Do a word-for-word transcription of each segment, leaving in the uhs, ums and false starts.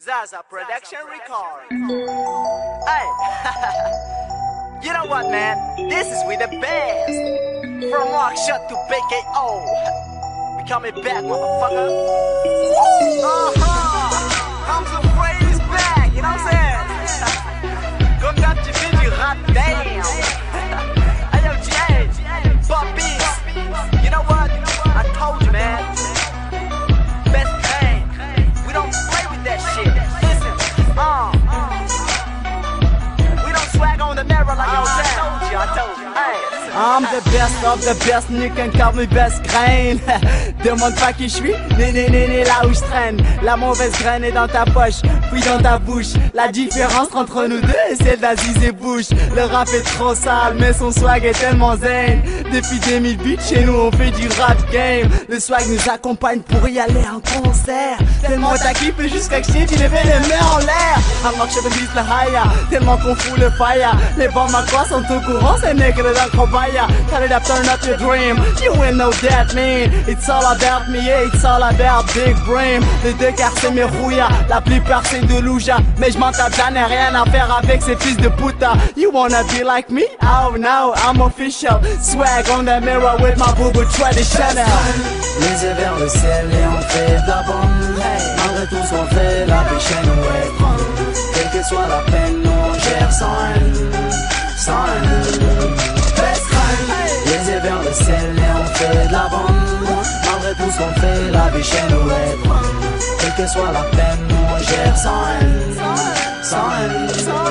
Zaza Production Record. Hey, you know what, man? This is with the best. From rock shot to B K O. We coming back, motherfucker. Uh-huh. Hamzo Bryn is back, you know what I'm saying? Comme d'hab, tu fais du rap, damn. Hey, yo, J A Pap, you know what? I told you, man. Best thing. We don't play with that shit. Listen, uh, we don't swag on the mirror like yo, I told you, I told you. Hey, listen. I'm the best of the best, you can call me best grain. Demande pas qui je suis, né né né né là où je traîne. La mauvaise graine est dans ta poche, puis dans ta bouche. La différence entre nous deux est celle d'Aziz et Bush. Le rap est trop sale, mais son swag est tellement zen. Depuis deux mille huit, chez nous on fait du rap game. Le swag nous accompagne pour y aller en concert. Tellement t'as kiffé jusqu'à que je t'ai levé les mains en l'air. I'm not sure the le haya, tellement qu'on fout le fire. Les bombes à quoi sont au courant, c'est nègre dans le cobaya. Tell it up, turn up your dream. You ain't know that, man. It's all about me, yeah, it's all about big brain. Les deux quarts c'est mes rouillas, la plupart c'est de louja. Mais je m'en tape, j'en ai rien à faire avec ces fils de puta. You wanna be like me? Oh no, I'm official. Swag on the mirror with my boo-boo traditional. Les yeux vers le ciel et on fait de la bombe. Malgré tout ce qu'on fait, la vie chez nous est grande. Quelle que soit la peine, on gère sans haine, sans haine. Les yeux vers le ciel et on fait de la bombe. Malgré tout ce qu'on fait, la vie chez nous est grande. Quelle que soit la peine, on gère sans haine, sans haine, sans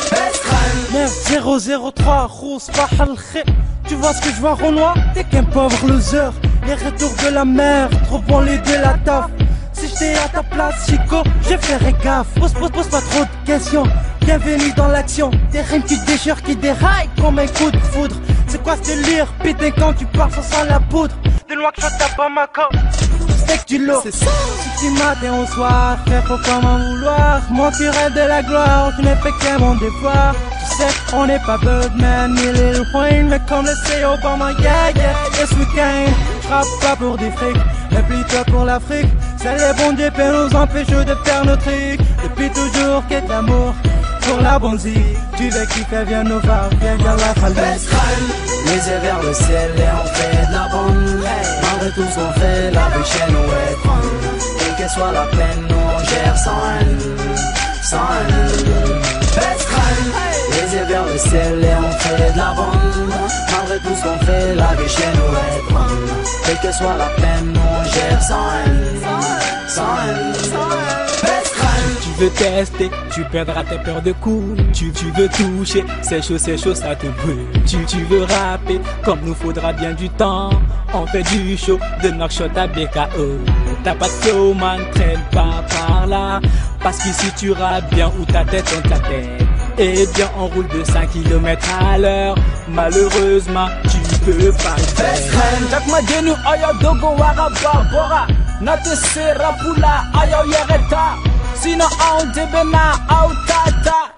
haine. neuf zéro zéro trois, Rousse, Bahal Khé. Tu vois ce que je vois, Renoir? T'es qu'un pauvre loser. Les retours de la mer, trop bon les de la taf. Si j'étais à ta place, Chico, je ferais gaffe. Pose, pose, pose pas trop de questions. Bienvenue dans l'action. Des rimes qui déchirent, qui déraillent comme un coup de foudre. C'est quoi ce délire? Pété quand tu pars sans sans la poudre. De loin que je tape pas ma coque. Steak du lot. C'est ça. Si tu matin au soir, frère, faut pas m'en vouloir. Moi qui rêve de la gloire, tu n'es fait qu'un mon devoir. Tu sais, on n'est pas Birdman ni Lil Wayne, mais comme le sait Obama, yeah, yeah, yes we can. J'rappe pas pour des frics, mais plutôt pour l'Afrique. C'est les bons dieux qui nous empêchent de faire nos trucs. Depuis toujours, qu'est l'amour pour la bonzie. Tu veux kiffer, viens nous voir, viens, viens la falaise. Les yeux vers le ciel et on fait de la bombe. Malgré tout ce qu'on fait, la vie chez nous est grande. Quelle que soit la peine, nous on gère sans haine, sans haine. Les yeux vers le ciel et on fait de la bombe. Malgré tout ce qu'on fait, la vie chez nous est grande. Quelle que soit la peine, nous on gère sans haine, sans haine, sans haine. Tu veux tester, tu perdras tes peurs de coups. Tu, tu veux toucher, c'est chaud, c'est chaud, ça te brûle. Tu, tu veux rapper, comme nous faudra bien du temps. On fait du show, de knockshot à B K O. T'as pas de flow, man, traîne pas par là. Parce qu'ici tu rappes bien où ta tête entre la tête. Eh bien on roule de cinq kilomètres à l'heure. Malheureusement tu peux pas le faire. Jack Madenu ayo dogo wara barbora. Nate sera pula ayo yereta. Sino on debena au tata.